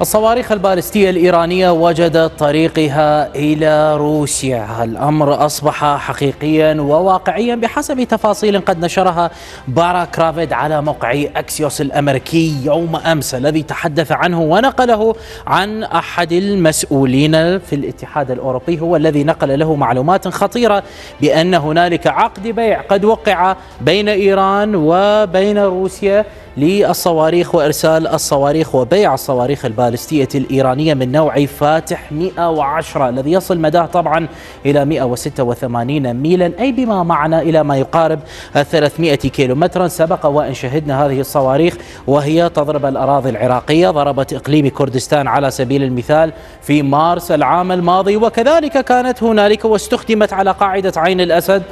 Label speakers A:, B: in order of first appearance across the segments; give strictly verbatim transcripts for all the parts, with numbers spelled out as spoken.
A: الصواريخ البالستية الإيرانية وجدت طريقها إلى روسيا. الأمر أصبح حقيقيا وواقعيا بحسب تفاصيل قد نشرها بارا كرافيد على موقع أكسيوس الأمريكي يوم أمس، الذي تحدث عنه ونقله عن أحد المسؤولين في الاتحاد الأوروبي، هو الذي نقل له معلومات خطيرة بأن هنالك عقد بيع قد وقع بين إيران وبين روسيا للصواريخ وإرسال الصواريخ وبيع الصواريخ البالستية الإيرانية من نوع فاتح مئة وعشرة، الذي يصل مداه طبعا إلى مئة وستة وثمانين ميلا، أي بما معنى إلى ما يقارب ثلاثمئة كيلومترا. سبق وأن شهدنا هذه الصواريخ وهي تضرب الأراضي العراقية، ضربت إقليم كردستان على سبيل المثال في مارس العام الماضي، وكذلك كانت هنالك واستخدمت على قاعدة عين الأسد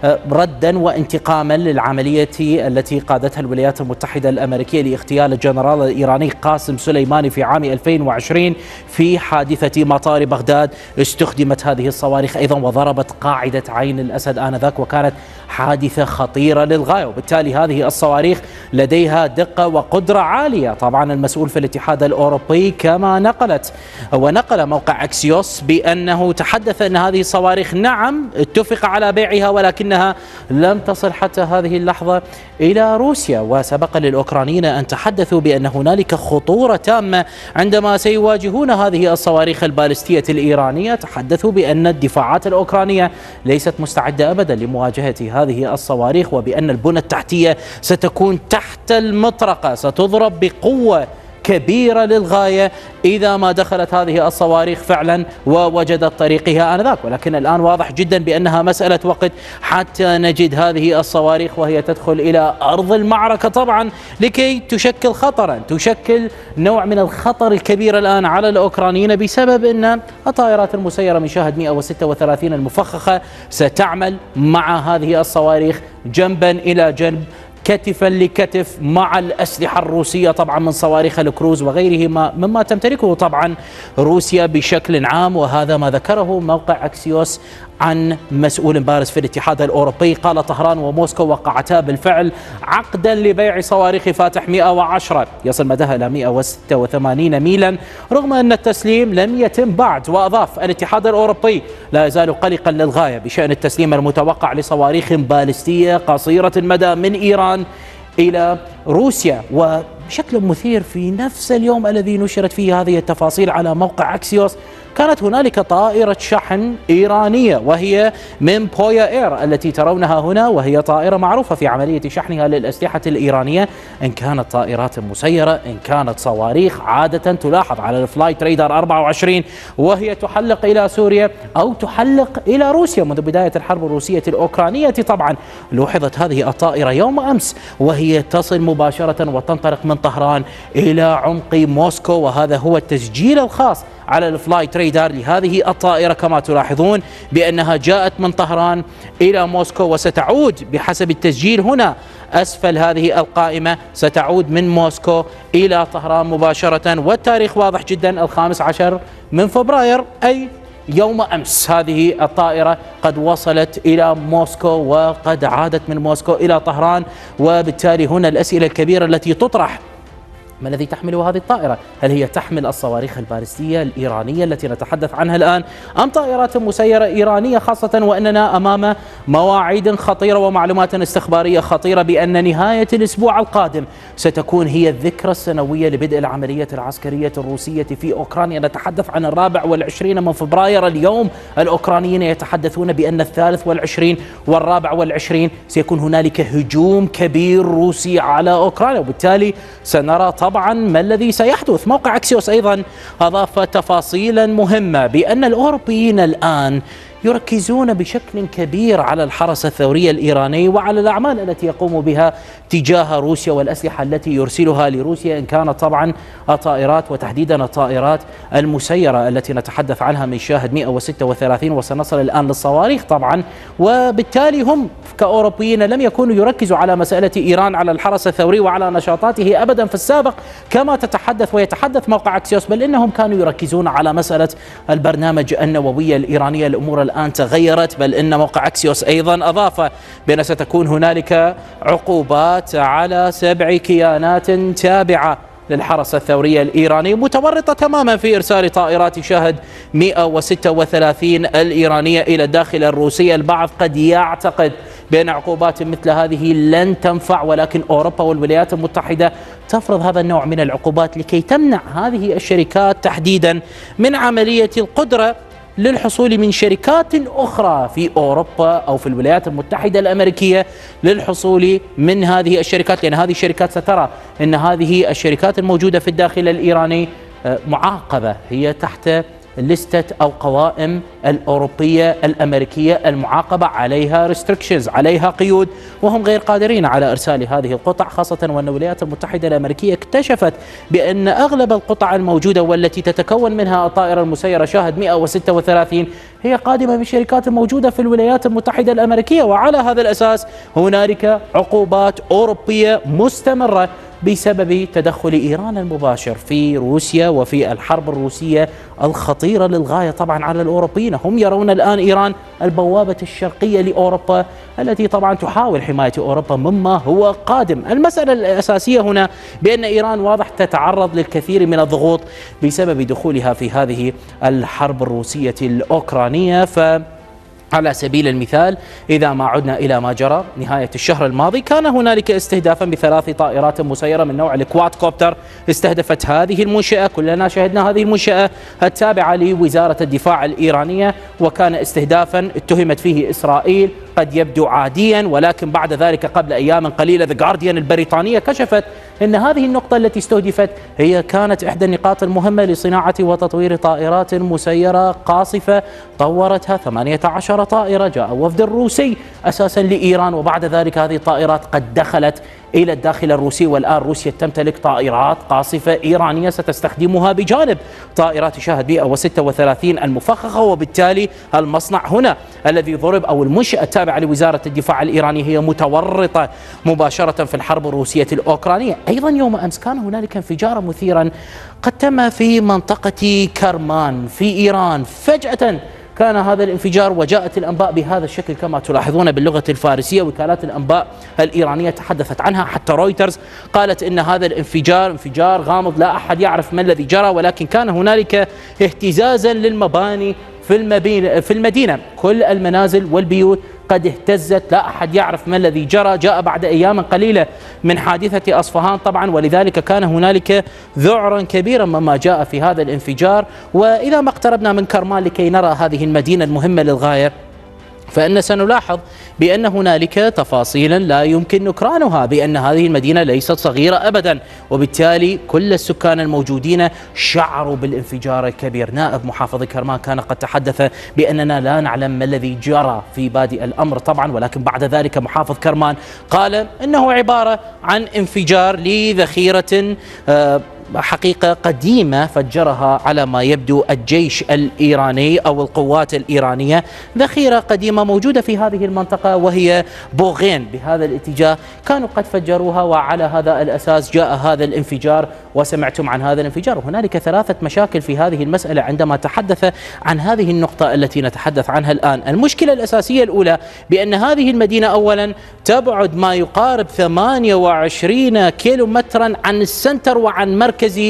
A: ردا وانتقاما للعملية التي قادتها الولايات المتحدة الأمريكية لاغتيال الجنرال الإيراني قاسم سليماني في عام ألفين وعشرين في حادثة مطار بغداد. استخدمت هذه الصواريخ أيضا وضربت قاعدة عين الأسد آنذاك، وكانت حادثة خطيرة للغاية، وبالتالي هذه الصواريخ لديها دقة وقدرة عالية. طبعا المسؤول في الاتحاد الأوروبي كما نقلت ونقل موقع أكسيوس بأنه تحدث أن هذه الصواريخ نعم اتفق على بيعها، ولكنها لم تصل حتى هذه اللحظة إلى روسيا. وسبق للأوكرانيين أن تحدثوا بأن هنالك خطورة تامة عندما سيواجهون هذه الصواريخ البالستية الإيرانية. تحدثوا بأن الدفاعات الأوكرانية ليست مستعدة أبدا لمواجهة هذه الصواريخ، وبأن البنى التحتية ستكون تحت المطرقة، ستضرب بقوة كبيرة للغاية إذا ما دخلت هذه الصواريخ فعلا ووجدت طريقها آنذاك. ولكن الآن واضح جدا بأنها مسألة وقت حتى نجد هذه الصواريخ وهي تدخل إلى أرض المعركة، طبعا لكي تشكل خطرا، تشكل نوع من الخطر الكبير الآن على الأوكرانيين، بسبب أن الطائرات المسيرة من شاهد مئة وستة وثلاثين المفخخة ستعمل مع هذه الصواريخ جنبا إلى جنب، كتفا لكتف مع الأسلحة الروسية طبعا من صواريخ الكروز وغيره مما تمتلكه طبعا روسيا بشكل عام. وهذا ما ذكره موقع أكسيوس عن مسؤول بارز في الاتحاد الأوروبي. قال طهران وموسكو وقعتا بالفعل عقدا لبيع صواريخ فاتح مئة وعشرة يصل مداها إلى مئة وستة وثمانين ميلا، رغم أن التسليم لم يتم بعد. وأضاف الاتحاد الأوروبي لا يزال قلقا للغاية بشأن التسليم المتوقع لصواريخ بالستية قصيرة المدى من إيران إلى روسيا. وبشكل مثير في نفس اليوم الذي نشرت فيه هذه التفاصيل على موقع أكسيوس، كانت هنالك طائرة شحن إيرانية وهي من بويا إير التي ترونها هنا، وهي طائرة معروفة في عملية شحنها للأسلحة الإيرانية، إن كانت طائرات مسيرة إن كانت صواريخ. عادة تلاحظ على الفلايت ريدار أربعة وعشرين وهي تحلق إلى سوريا أو تحلق إلى روسيا منذ بداية الحرب الروسية الأوكرانية. طبعا لوحظت هذه الطائرة يوم أمس وهي تصل مباشرة وتنطلق من طهران إلى عمق موسكو، وهذا هو التسجيل الخاص على الفلايت ريدار لهذه الطائرة. كما تلاحظون بأنها جاءت من طهران إلى موسكو، وستعود بحسب التسجيل هنا أسفل هذه القائمة، ستعود من موسكو إلى طهران مباشرة. والتاريخ واضح جدا، الخامس عشر من فبراير، أي يوم أمس هذه الطائرة قد وصلت إلى موسكو وقد عادت من موسكو إلى طهران. وبالتالي هنا الأسئلة الكبيرة التي تطرح: ما الذي تحمله هذه الطائرة؟ هل هي تحمل الصواريخ البالستية الإيرانية التي نتحدث عنها الآن، أم طائرات مسيرة إيرانية، خاصة وأننا أمام مواعيد خطيرة ومعلومات استخبارية خطيرة بأن نهاية الأسبوع القادم ستكون هي الذكرى السنوية لبدء العملية العسكرية الروسية في أوكرانيا. نتحدث عن الرابع والعشرين من فبراير. اليوم الأوكرانيين يتحدثون بأن الثالث والعشرين والرابع والعشرين سيكون هنالك هجوم كبير روسي على أوكرانيا، وبالتالي سنرى طبعا ما الذي سيحدث. موقع أكسيوس أيضا أضاف تفاصيلا مهمة بأن الأوروبيين الآن يركزون بشكل كبير على الحرس الثوري الإيراني وعلى الأعمال التي يقوم بها تجاه روسيا والأسلحة التي يرسلها لروسيا، إن كانت طبعا الطائرات وتحديدا الطائرات المسيرة التي نتحدث عنها من شاهد مئة وستة وثلاثين، وسنصل الآن للصواريخ طبعا. وبالتالي هم كأوروبيين لم يكونوا يركزوا على مسألة إيران على الحرس الثوري وعلى نشاطاته أبدا في السابق كما تتحدث ويتحدث موقع أكسيوس، بل إنهم كانوا يركزون على مسألة البرنامج النووي الإيراني. الأمور الآن تغيرت، بل إن موقع أكسيوس أيضا أضاف بأن ستكون هنالك عقوبات على سبع كيانات تابعة للحرس الثوري الإيراني متورطة تماما في إرسال طائرات شاهد مئة وستة وثلاثين الإيرانية إلى الداخل الروسي. البعض قد يعتقد بأن عقوبات مثل هذه لن تنفع، ولكن أوروبا والولايات المتحدة تفرض هذا النوع من العقوبات لكي تمنع هذه الشركات تحديدا من عملية القدرة للحصول من شركات أخرى في أوروبا أو في الولايات المتحدة الأمريكية للحصول من هذه الشركات، لأن هذه الشركات سترى أن هذه الشركات الموجودة في الداخل الإيراني معاقبة، هي تحت لستة أو قوائم الأوروبية الأمريكية المعاقبة، عليها ريستريكشنز، عليها قيود، وهم غير قادرين على إرسال هذه القطع، خاصة وأن الولايات المتحدة الأمريكية اكتشفت بأن أغلب القطع الموجودة والتي تتكون منها الطائرة المسيرة شاهد مئة وستة وثلاثين هي قادمة من شركات موجودة في الولايات المتحدة الأمريكية، وعلى هذا الأساس هنالك عقوبات أوروبية مستمرة بسبب تدخل إيران المباشر في روسيا وفي الحرب الروسية الخطيرة للغاية طبعا على الأوروبيين. هم يرون الآن إيران البوابة الشرقية لأوروبا التي طبعا تحاول حماية أوروبا مما هو قادم. المسألة الأساسية هنا بأن إيران واضح تتعرض للكثير من الضغوط بسبب دخولها في هذه الحرب الروسية الأوكرانية. ف على سبيل المثال إذا ما عدنا إلى ما جرى نهاية الشهر الماضي، كان هنالك استهدافا بثلاث طائرات مسيرة من نوع الكواد كوبتر استهدفت هذه المنشأة، كلنا شاهدنا هذه المنشأة التابعة لوزارة الدفاع الإيرانية، وكان استهدافا اتهمت فيه إسرائيل قد يبدو عاديا، ولكن بعد ذلك قبل أيام قليلة ذا جارديان البريطانية كشفت أن هذه النقطة التي استهدفت هي كانت إحدى النقاط المهمة لصناعة وتطوير طائرات مسيرة قاصفة طورتها ثمانية عشر طائرة. جاء وفد الروسي أساسا لإيران، وبعد ذلك هذه الطائرات قد دخلت إلى الداخل الروسي، والآن روسيا تمتلك طائرات قاصفة إيرانية ستستخدمها بجانب طائرات شاهد مئة وستة وثلاثين المفخخة، وبالتالي المصنع هنا الذي ضرب أو المنشأة التابعة لوزارة الدفاع الإيرانية هي متورطة مباشرة في الحرب الروسية الأوكرانية. أيضا يوم أمس كان هنالك انفجار مثيرا قد تم في منطقة كرمان في إيران، فجأة كان هذا الانفجار وجاءت الأنباء بهذا الشكل كما تلاحظون باللغة الفارسية. وكالات الأنباء الإيرانية تحدثت عنها، حتى رويترز قالت إن هذا الانفجار انفجار غامض لا أحد يعرف ما الذي جرى، ولكن كان هنالك اهتزازا للمباني في في المدينة، كل المنازل والبيوت قد اهتزت، لا أحد يعرف ما الذي جرى. جاء بعد أيام قليلة من حادثة أصفهان طبعا، ولذلك كان هنالك ذعرا كبيرا مما جاء في هذا الانفجار. وإذا ما اقتربنا من كرمان لكي نرى هذه المدينة المهمة للغاية، فإن سنلاحظ بأن هنالك تفاصيلا لا يمكن نكرانها، بأن هذه المدينة ليست صغيرة أبدا، وبالتالي كل السكان الموجودين شعروا بالانفجار الكبير. نائب محافظ كرمان كان قد تحدث بأننا لا نعلم ما الذي جرى في بادئ الأمر طبعا، ولكن بعد ذلك محافظ كرمان قال إنه عبارة عن انفجار لذخيرة آه حقيقة قديمة فجرها على ما يبدو الجيش الإيراني أو القوات الإيرانية، ذخيرة قديمة موجودة في هذه المنطقة وهي بوغين بهذا الاتجاه، كانوا قد فجروها، وعلى هذا الأساس جاء هذا الانفجار وسمعتم عن هذا الانفجار. وهنالك ثلاثة مشاكل في هذه المسألة عندما تحدث عن هذه النقطة التي نتحدث عنها الآن. المشكلة الأساسية الأولى بأن هذه المدينة أولا تبعد ما يقارب ثمانية وعشرين كيلو مترا عن السنتر وعن مركز مركزي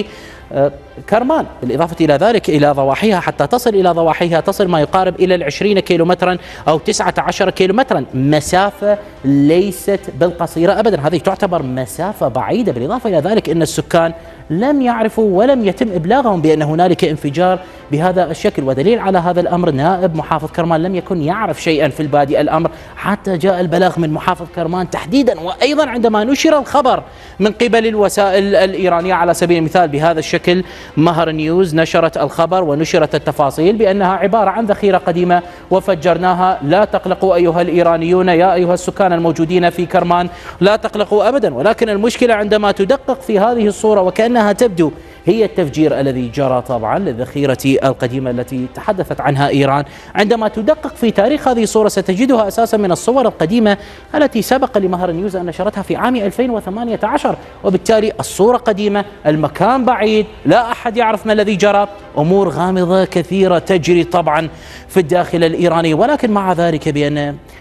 A: كرمان، بالإضافة إلى ذلك إلى ضواحيها، حتى تصل إلى ضواحيها تصل ما يقارب إلى العشرين كيلو مترا أو تسعة عشر كيلو مترا، مسافة ليست بالقصيرة أبدا، هذه تعتبر مسافة بعيدة. بالإضافة إلى ذلك أن السكان لم يعرفوا ولم يتم إبلاغهم بأن هنالك انفجار بهذا الشكل، ودليل على هذا الأمر نائب محافظ كرمان لم يكن يعرف شيئا في البادئ الأمر حتى جاء البلاغ من محافظ كرمان تحديدا. وأيضا عندما نشر الخبر من قبل الوسائل الإيرانية على سبيل المثال بهذا الشكل، مهر نيوز نشرت الخبر ونشرت التفاصيل بأنها عبارة عن ذخيرة قديمة وفجرناها، لا تقلقوا أيها الإيرانيون يا أيها السكان الموجودين في كرمان لا تقلقوا أبدا. ولكن المشكلة عندما تدقق في هذه الصورة وكأنها تبدو هي التفجير الذي جرى طبعا للذخيرة القديمة التي تحدثت عنها إيران، عندما تدقق في تاريخ هذه الصورة ستجدها أساسا من الصور القديمة التي سبق لمهر نيوز أن نشرتها في عام ألفين وثمانية عشر، وبالتالي الصورة قديمة، المكان بعيد، لا أحد يعرف ما الذي جرى، أمور غامضة كثيرة تجري طبعا في الداخل الإيراني. ولكن مع ذلك بأن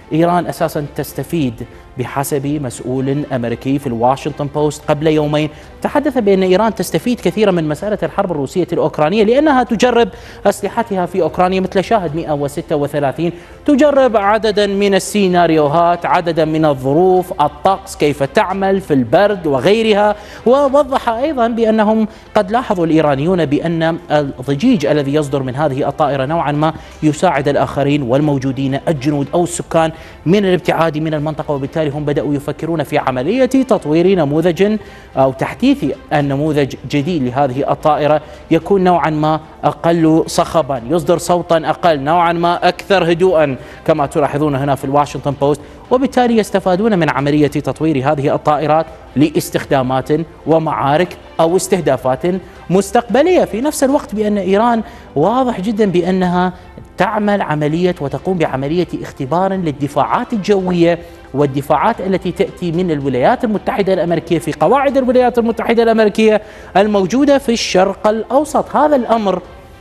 A: إيران أساسا تستفيد بحسب مسؤول أمريكي في الواشنطن بوست قبل يومين. تحدث بأن إيران تستفيد كثيرا من مسألة الحرب الروسية الأوكرانية لأنها تجرب أسلحتها في أوكرانيا مثل شاهد مئة وستة وثلاثين، تجرب عددا من السيناريوهات، عددا من الظروف، الطقس كيف تعمل في البرد وغيرها. ووضح أيضا بأنهم قد لاحظوا الإيرانيون بأن الضجيج الذي يصدر من هذه الطائرة نوعا ما يساعد الآخرين والموجودين الجنود أو السكان من الابتعاد من المنطقة، وبالتالي هم بدأوا يفكرون في عملية تطوير نموذج أو تحديث النموذج جديد لهذه الطائرة يكون نوعا ما أقل صخبا، يصدر صوتا أقل، نوعا ما أكثر هدوءا كما تلاحظون هنا في الواشنطن بوست، وبالتالي يستفادون من عملية تطوير هذه الطائرات لاستخدامات ومعارك أو استهدافات مستقبلية. في نفس الوقت بأن إيران واضح جدا بأنها تعمل عملية وتقوم بعملية اختبار للدفاعات الجوية والدفاعات التي تأتي من الولايات المتحدة الأمريكية في قواعد الولايات المتحدة الأمريكية الموجودة في الشرق الأوسط. هذا الأمر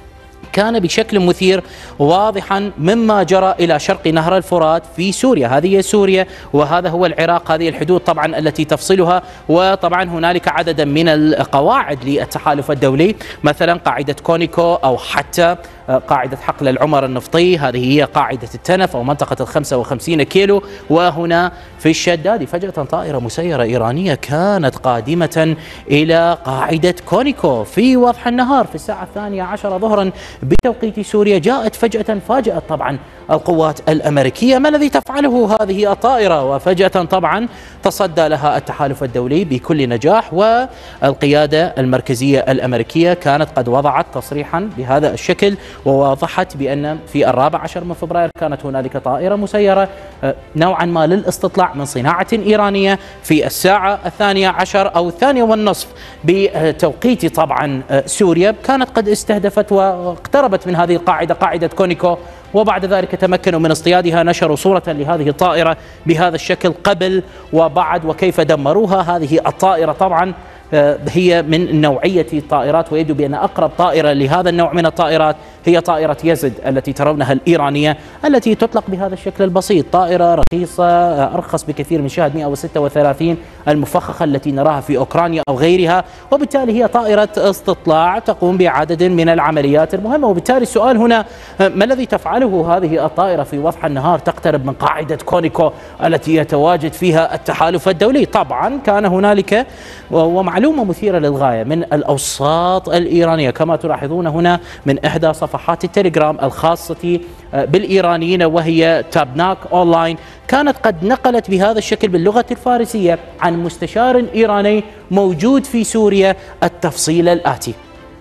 A: كان بشكل مثير واضحا مما جرى إلى شرق نهر الفرات في سوريا. هذه سوريا وهذا هو العراق، هذه الحدود طبعا التي تفصلها، وطبعا هنالك عددا من القواعد للتحالف الدولي، مثلا قاعدة كونيكو أو حتى قاعدة حقل العمر النفطي، هذه هي قاعدة التنف أو منطقة الخمسة وخمسين كيلو. وهنا في الشداد فجأة طائرة مسيرة إيرانية كانت قادمة إلى قاعدة كونيكو في وضح النهار في الساعة الثانية عشر ظهرا بتوقيت سوريا. جاءت فجأة، فاجأت طبعا القوات الأمريكية ما الذي تفعله هذه الطائرة، وفجأة طبعا تصدى لها التحالف الدولي بكل نجاح، والقيادة المركزية الأمريكية كانت قد وضعت تصريحا بهذا الشكل ووضحت بأن في الرابع عشر من فبراير كانت هنالك طائرة مسيرة نوعا ما للاستطلاع من صناعة إيرانية في الساعة الثانية عشر أو الثانية والنصف بتوقيت طبعا سوريا، كانت قد استهدفت واقتربت من هذه القاعدة، قاعدة كونيكو، وبعد ذلك تمكنوا من اصطيادها. نشروا صورة لهذه الطائرة بهذا الشكل قبل وبعد وكيف دمروها. هذه الطائرة طبعا هي من نوعية الطائرات، ويبدو بأن أقرب طائرة لهذا النوع من الطائرات هي طائرة يزد التي ترونها الإيرانية، التي تطلق بهذا الشكل البسيط، طائرة رخيصة أرخص بكثير من شاهد مئة وستة وثلاثين المفخخة التي نراها في أوكرانيا أو غيرها، وبالتالي هي طائرة استطلاع تقوم بعدد من العمليات المهمة. وبالتالي السؤال هنا ما الذي تفعله هذه الطائرة في وضح النهار تقترب من قاعدة كونيكو التي يتواجد فيها التحالف الدولي؟ طبعا كان هنالك ومعلومة مثيرة للغاية من الأوساط الإيرانية كما تلاحظون هنا من إحدى صفحات التليجرام الخاصة بالإيرانيين وهي تابناك أونلاين، كانت قد نقلت بهذا الشكل باللغة الفارسية عن مستشار إيراني موجود في سوريا التفصيل الآتي: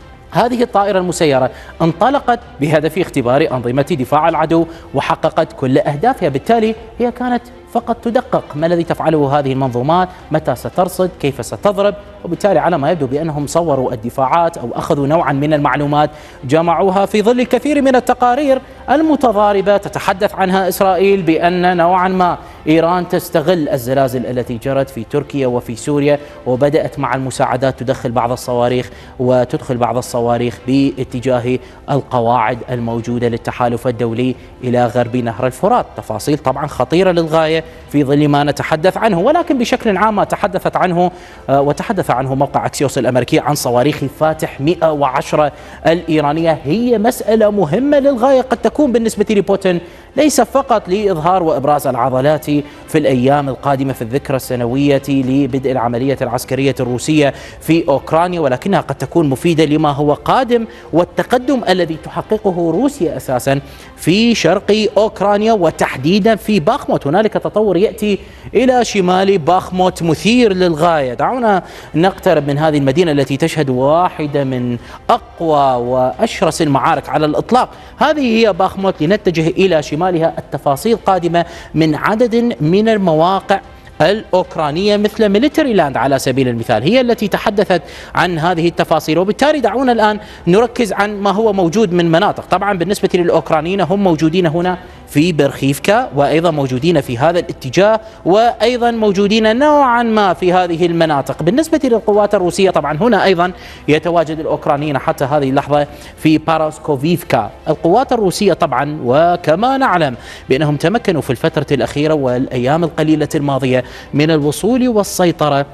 A: هذه الطائرة المسيرة انطلقت بهدف اختبار أنظمة دفاع العدو وحققت كل أهدافها، بالتالي هي كانت فقط تدقق ما الذي تفعله هذه المنظومات، متى سترصد، كيف ستضرب. وبالتالي على ما يبدو بأنهم صوروا الدفاعات أو أخذوا نوعا من المعلومات جمعوها في ظل الكثير من التقارير المتضاربة تتحدث عنها إسرائيل بأن نوعا ما إيران تستغل الزلازل التي جرت في تركيا وفي سوريا، وبدأت مع المساعدات تدخل بعض الصواريخ وتدخل بعض الصواريخ باتجاه القواعد الموجودة للتحالف الدولي إلى غرب نهر الفرات. تفاصيل طبعا خطيرة للغاية في ظل ما نتحدث عنه، ولكن بشكل عام ما تحدثت عنه وتحدث عنه موقع أكسيوس الأمريكي عن صواريخ فاتح مئة وعشرة الإيرانية هي مسألة مهمة للغاية، قد تكون بالنسبة لبوتين ليس فقط لإظهار وإبراز العضلات في الأيام القادمة في الذكرى السنوية لبدء العملية العسكرية الروسية في أوكرانيا، ولكنها قد تكون مفيدة لما هو قادم والتقدم الذي تحققه روسيا أساسا في شرق أوكرانيا وتحديدا في باخموت. هنالك تطور يأتي إلى شمال باخموت مثير للغاية. دعونا نقترب من هذه المدينة التي تشهد واحدة من أقوى وأشرس المعارك على الإطلاق. هذه هي باخموت لنتجه إلى شمالها. التفاصيل قادمة من عدد من المواقع الأوكرانية مثل ميليتري لاند على سبيل المثال، هي التي تحدثت عن هذه التفاصيل. وبالتالي دعونا الآن نركز عن ما هو موجود من مناطق. طبعا بالنسبة للأوكرانيين هم موجودين هنا في برخيفكا، وأيضا موجودين في هذا الاتجاه، وأيضا موجودين نوعا ما في هذه المناطق. بالنسبة للقوات الروسية طبعا هنا أيضا يتواجد الأوكرانيين حتى هذه اللحظة في باراسكوفيفكا. القوات الروسية طبعا وكما نعلم بأنهم تمكنوا في الفترة الأخيرة والأيام القليلة الماضية من الوصول والسيطرة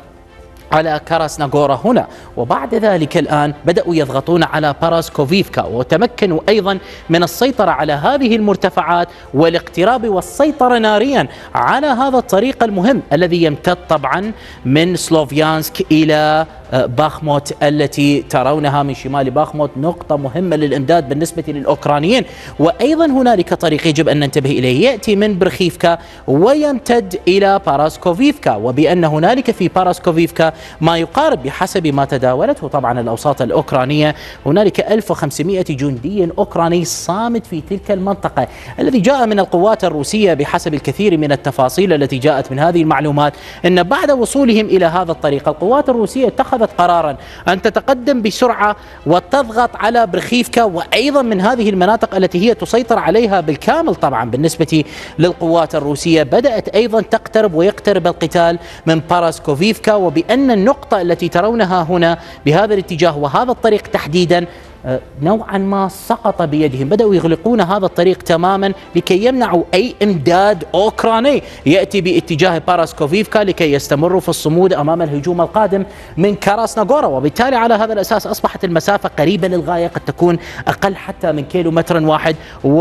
A: على كراسناغورا هنا، وبعد ذلك الآن بدأوا يضغطون على باراسكوفيفكا، وتمكنوا أيضا من السيطرة على هذه المرتفعات والاقتراب والسيطرة ناريا على هذا الطريق المهم الذي يمتد طبعا من سلوفيانسك إلى باخموت التي ترونها من شمال باخموت، نقطة مهمة للإمداد بالنسبة للأوكرانيين. وأيضا هنالك طريق يجب أن ننتبه إليه يأتي من برخيفكا ويمتد إلى باراسكوفيفكا، وبأن هنالك في باراسكوفيفكا ما يقارب بحسب ما تداولته طبعا الأوساط الأوكرانية هنالك ألف وخمسمئة جندي أوكراني صامت في تلك المنطقة، الذي جاء من القوات الروسية بحسب الكثير من التفاصيل التي جاءت من هذه المعلومات أن بعد وصولهم إلى هذا الطريق القوات الروسية اتخذت قرارا أن تتقدم بسرعة وتضغط على برخيفكا، وأيضا من هذه المناطق التي هي تسيطر عليها بالكامل. طبعا بالنسبة للقوات الروسية بدأت أيضا تقترب ويقترب القتال من باراسكوفيفكا، وبأن النقطة التي ترونها هنا بهذا الاتجاه وهذا الطريق تحديدا نوعا ما سقط بيدهم، بدأوا يغلقون هذا الطريق تماما لكي يمنعوا أي إمداد أوكراني يأتي باتجاه باراسكوفيفكا لكي يستمروا في الصمود أمام الهجوم القادم من كراسناغورا. وبالتالي على هذا الأساس أصبحت المسافة قريبة للغاية، قد تكون أقل حتى من كيلو متر واحد،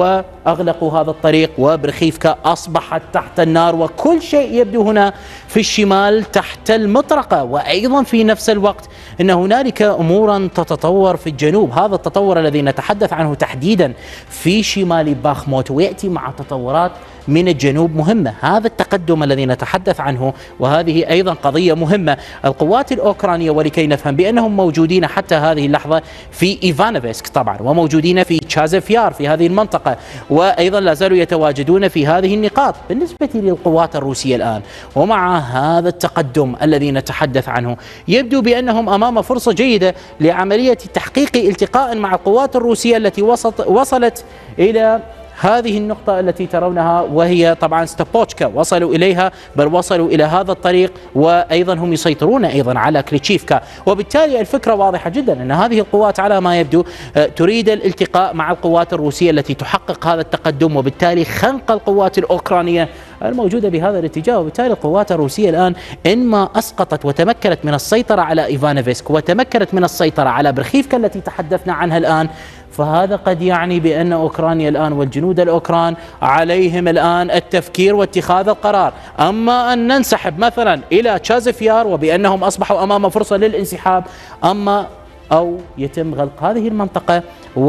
A: وأغلقوا هذا الطريق وبرخيفكا أصبحت تحت النار، وكل شيء يبدو هنا في الشمال تحت المطرقة. وأيضا في نفس الوقت أن هنالك أمورا تتطور في الجنوب، هذا التطور الذي نتحدث عنه تحديدا في شمال باخموت ويأتي مع تطورات من الجنوب مهمة. هذا التقدم الذي نتحدث عنه وهذه أيضا قضية مهمة. القوات الأوكرانية ولكي نفهم بأنهم موجودين حتى هذه اللحظة في إيفانوفسك طبعا، وموجودين في تشازف يار في هذه المنطقة، وأيضا لا زالوا يتواجدون في هذه النقاط. بالنسبة للقوات الروسية الآن ومع هذا التقدم الذي نتحدث عنه يبدو بأنهم أمام فرصة جيدة لعملية تحقيق التقاء مع القوات الروسية التي وصلت إلى هذه النقطة التي ترونها وهي طبعا ستابوتشكا، وصلوا إليها بل وصلوا إلى هذا الطريق، وأيضا هم يسيطرون أيضا على كليتشيفكا. وبالتالي الفكرة واضحة جدا أن هذه القوات على ما يبدو تريد الالتقاء مع القوات الروسية التي تحقق هذا التقدم، وبالتالي خنق القوات الأوكرانية الموجودة بهذا الاتجاه. وبالتالي القوات الروسية الآن إنما أسقطت وتمكنت من السيطرة على إيفانوفسك وتمكنت من السيطرة على برخيفكا التي تحدثنا عنها الآن، فهذا قد يعني بأن أوكرانيا الآن والجنود الأوكران عليهم الآن التفكير واتخاذ القرار، أما أن ننسحب مثلا إلى تشازف يار وبأنهم أصبحوا أمام فرصة للانسحاب، أما أو يتم غلق هذه المنطقة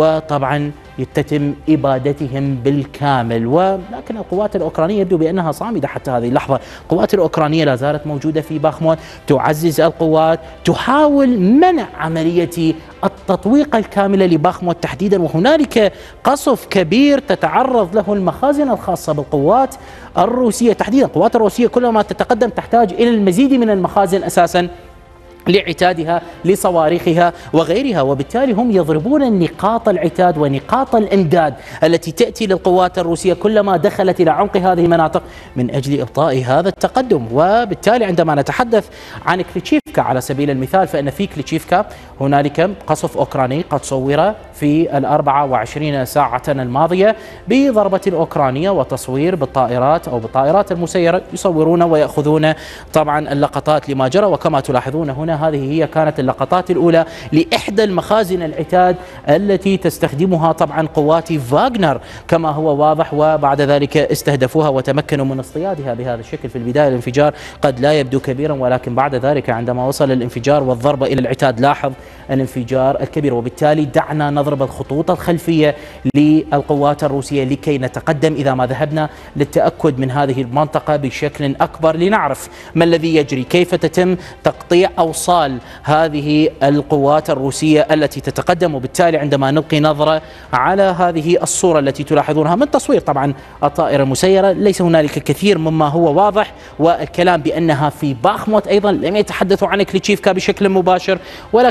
A: وطبعا يتم إبادتهم بالكامل. ولكن القوات الأوكرانية يبدو بأنها صامدة حتى هذه اللحظة. القوات الأوكرانية لا زالت موجودة في باخموت، تعزز القوات، تحاول منع عملية التطويق الكاملة لباخموت تحديدا، وهنالك قصف كبير تتعرض له المخازن الخاصة بالقوات الروسية تحديدا. القوات الروسية كلما تتقدم تحتاج إلى المزيد من المخازن أساسا لعتادها لصواريخها وغيرها، وبالتالي هم يضربون نقاط العتاد ونقاط الإمداد التي تأتي للقوات الروسية كلما دخلت إلى عمق هذه المناطق من أجل إبطاء هذا التقدم. وبالتالي عندما نتحدث عن كليتشيفكا على سبيل المثال، فإن في كليتشيفكا هنالك قصف أوكراني قد صور في الأربعة وعشرين ساعة الماضية بضربة أوكرانية وتصوير بالطائرات أو بالطائرات المسيرة، يصورون ويأخذون طبعا اللقطات لما جرى. وكما تلاحظون هنا هذه هي كانت اللقطات الأولى لإحدى المخازن العتاد التي تستخدمها طبعا قوات فاغنر كما هو واضح، وبعد ذلك استهدفوها وتمكنوا من اصطيادها بهذا الشكل. في البداية الانفجار قد لا يبدو كبيرا، ولكن بعد ذلك عندما وصل الانفجار والضربة إلى العتاد لاحظ الانفجار الكبير. وبالتالي دعنا نضرب الخطوط الخلفية للقوات الروسية لكي نتقدم إذا ما ذهبنا للتأكد من هذه المنطقة بشكل أكبر، لنعرف ما الذي يجري، كيف تتم تقطيع أوصال هذه القوات الروسية التي تتقدم. وبالتالي عندما نلقي نظرة على هذه الصورة التي تلاحظونها من تصوير طبعا الطائرة المسيرة، ليس هنالك كثير مما هو واضح، والكلام بأنها في باخموت أيضا لم يتحدثوا عن كليتشيفكا بشكل مباشر، ولكنك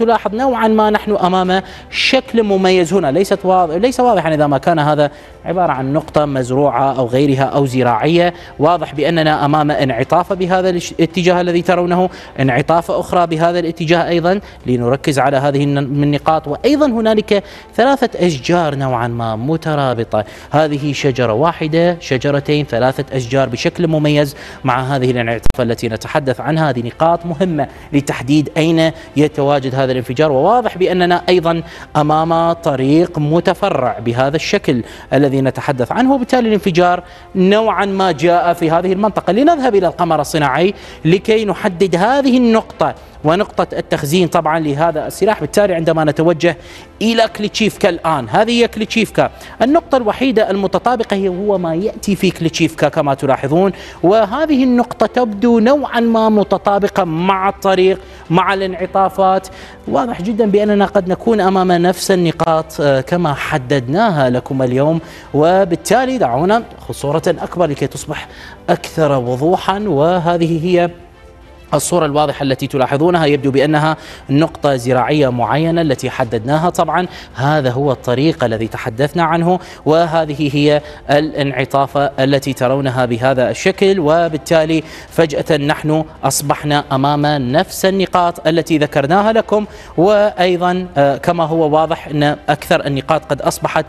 A: تلاحظ نوعا ما نحن أمام شكل مميز هنا، ليست واضح ليس واضحا إذا ما كان هذا عبارة عن نقطة مزروعة أو غيرها أو زراعية. واضح بأننا أمام انعطاف بهذا الاتجاه الذي ترونه، انعطاف أخرى بهذا الاتجاه أيضا، لنركز على هذه النقاط. وأيضا هنالك ثلاثة أشجار نوعا ما مترابطة، هذه شجرة واحدة، شجرتين، ثلاثة أشجار بشكل مميز مع هذه الانعطاف التي نتحدث عنها. هذه نقاط مهمة لتحديد أين يتواجد هذا الانفجار. وواضح بأننا أيضا أمام طريق متفرع بهذا الشكل الذي نتحدث عنه، وبالتالي الانفجار نوعا ما جاء في هذه المنطقة. لنذهب إلى القمر الصناعي لكي نحدد هذه النقطة ونقطة التخزين طبعا لهذا السلاح. بالتالي عندما نتوجه إلى كليتشيفكا الآن، هذه هي كليتشيفكا، النقطة الوحيدة المتطابقة هي هو ما يأتي في كليتشيفكا كما تلاحظون، وهذه النقطة تبدو نوعا ما متطابقة مع الطريق مع الانعطافات. واضح جدا بأننا قد نكون أمام نفس النقاط كما حددناها لكم اليوم، وبالتالي دعونا نأخذ صورة أكبر لكي تصبح أكثر وضوحا. وهذه هي الصورة الواضحة التي تلاحظونها، يبدو بأنها نقطة زراعية معينة التي حددناها. طبعا هذا هو الطريق الذي تحدثنا عنه، وهذه هي الانعطافة التي ترونها بهذا الشكل. وبالتالي فجأة نحن أصبحنا أمام نفس النقاط التي ذكرناها لكم، وأيضا كما هو واضح أن أكثر النقاط قد أصبحت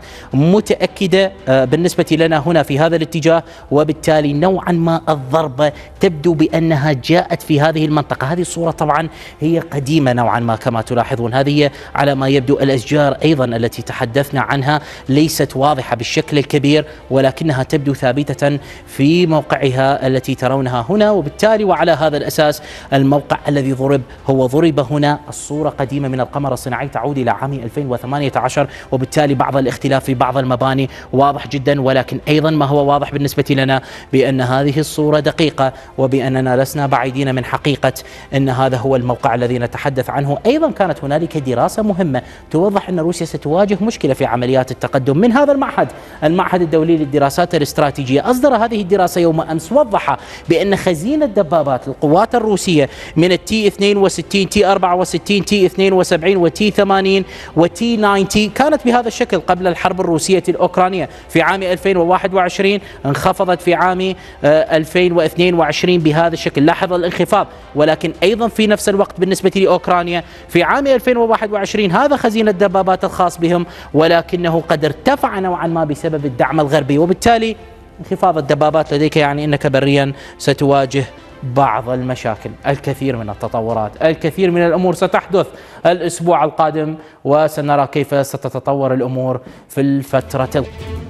A: متأكدة بالنسبة لنا هنا في هذا الاتجاه. وبالتالي نوعا ما الضربة تبدو بأنها جاءت في هذه المنطقة. هذه الصورة طبعا هي قديمة نوعا ما كما تلاحظون، هذه على ما يبدو الأشجار أيضا التي تحدثنا عنها ليست واضحة بالشكل الكبير، ولكنها تبدو ثابتة في موقعها التي ترونها هنا. وبالتالي وعلى هذا الأساس الموقع الذي ضرب هو ضرب هنا. الصورة قديمة من القمر الصناعي تعود إلى عام ألفين وثمانية عشر، وبالتالي بعض الاختلاف في بعض المباني واضح جدا، ولكن أيضا ما هو واضح بالنسبة لنا بأن هذه الصورة دقيقة، وبأننا لسنا بعيدين من حقيقة أن هذا هو الموقع الذي نتحدث عنه. أيضا كانت هنالك دراسة مهمة توضح أن روسيا ستواجه مشكلة في عمليات التقدم من هذا المعهد، المعهد الدولي للدراسات الاستراتيجية. أصدر هذه الدراسة يوم أمس، وضح بأن خزينة دبابات القوات الروسية من التي اثنين وستين، تي أربعة وستين، تي اثنين وسبعين، وتي ثمانين، وتي تسعين كانت بهذا الشكل قبل الحرب الروسية الأوكرانية في عام ألفين وواحد وعشرين، انخفضت في عام ألفين واثنين وعشرين بهذا الشكل. لاحظ الانخفاض، ولكن أيضا في نفس الوقت بالنسبة لأوكرانيا في عام ألفين وواحد وعشرين هذا خزين الدبابات الخاص بهم، ولكنه قد ارتفع نوعا ما بسبب الدعم الغربي. وبالتالي انخفاض الدبابات لديك يعني أنك بريا ستواجه بعض المشاكل، الكثير من التطورات، الكثير من الأمور ستحدث الأسبوع القادم، وسنرى كيف ستتطور الأمور في الفترة